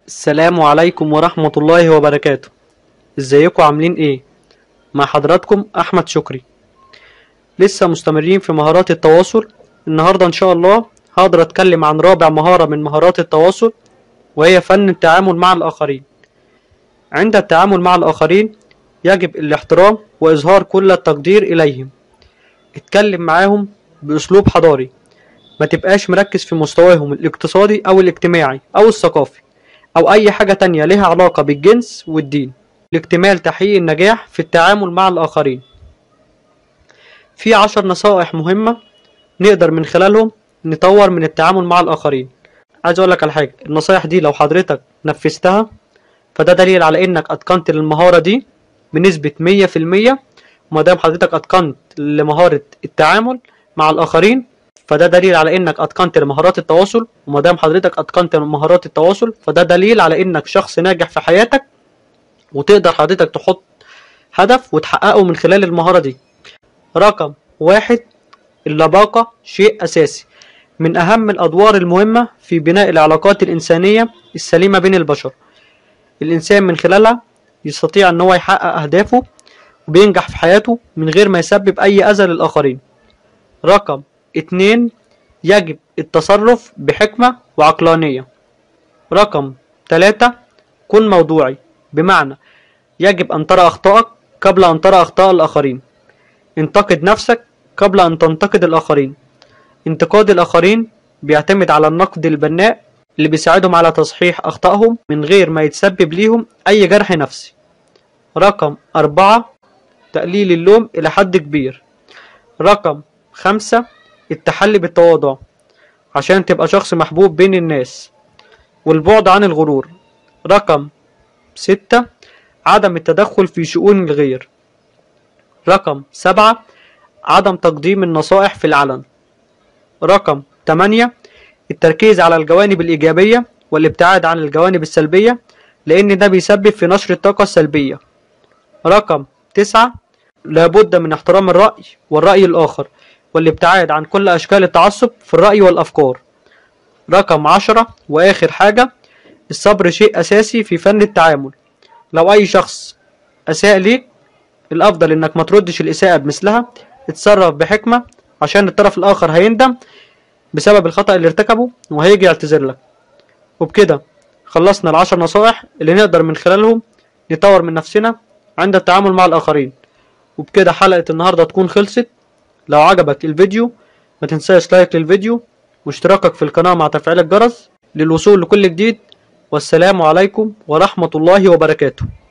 السلام عليكم ورحمة الله وبركاته. ازيكم عاملين ايه؟ مع حضراتكم احمد شكري. لسه مستمرين في مهارات التواصل. النهاردة ان شاء الله هقدر اتكلم عن رابع مهارة من مهارات التواصل، وهي فن التعامل مع الاخرين. عند التعامل مع الاخرين يجب الاحترام واظهار كل التقدير اليهم. اتكلم معاهم باسلوب حضاري، ما تبقاش مركز في مستواهم الاقتصادي او الاجتماعي او الثقافي أو أي حاجة تانية لها علاقة بالجنس والدين، لاكتمال تحقيق النجاح في التعامل مع الآخرين. في 10 نصائح مهمة نقدر من خلالهم نطور من التعامل مع الآخرين. عايز أقولك على حاجة، النصائح دي لو حضرتك نفذتها فده دليل على إنك أتقنت المهارة دي بنسبة 100%. ومادام حضرتك أتقنت لمهارة التعامل مع الآخرين فده دليل على انك اتقنت مهارات التواصل، وما دام حضرتك اتقنت مهارات التواصل فده دليل على انك شخص ناجح في حياتك، وتقدر حضرتك تحط هدف وتحققه من خلال المهارة دي. رقم 1، اللباقة شيء اساسي من اهم الادوار المهمة في بناء العلاقات الانسانية السليمة بين البشر. الانسان من خلالها يستطيع ان هو يحقق اهدافه وبينجح في حياته من غير ما يسبب اي اذى للاخرين. رقم 2، يجب التصرف بحكمة وعقلانية. رقم 3، كن موضوعي، بمعنى يجب أن ترى أخطائك قبل أن ترى أخطاء الآخرين. انتقد نفسك قبل أن تنتقد الآخرين. انتقاد الآخرين بيعتمد على النقد البناء اللي بيساعدهم على تصحيح أخطائهم من غير ما يتسبب ليهم أي جرح نفسي. رقم 4، تقليل اللوم إلى حد كبير. رقم 5، التحلي بالتواضع عشان تبقى شخص محبوب بين الناس، والبعد عن الغرور. رقم 6، عدم التدخل في شؤون الغير. رقم 7، عدم تقديم النصائح في العلن. رقم 8، التركيز على الجوانب الإيجابية والابتعاد عن الجوانب السلبية، لأن ده بيسبب في نشر الطاقة السلبية. رقم 9، لابد من احترام الرأي والرأي الآخر والابتعاد عن كل أشكال التعصب في الرأي والأفكار. رقم 10 وآخر حاجة، الصبر شيء أساسي في فن التعامل. لو أي شخص أساء ليك الأفضل إنك ما تردش الإساءة بمثلها، اتصرف بحكمة عشان الطرف الآخر هيندم بسبب الخطأ اللي ارتكبه وهيجي يعتذر لك. وبكده خلصنا ال10 نصائح اللي نقدر من خلالهم نطور من نفسنا عند التعامل مع الآخرين. وبكده حلقة النهاردة تكون خلصت. لو عجبك الفيديو ما تنساش لايك للفيديو واشتراكك في القناة مع تفعيل الجرس للوصول لكل جديد. والسلام عليكم ورحمة الله وبركاته.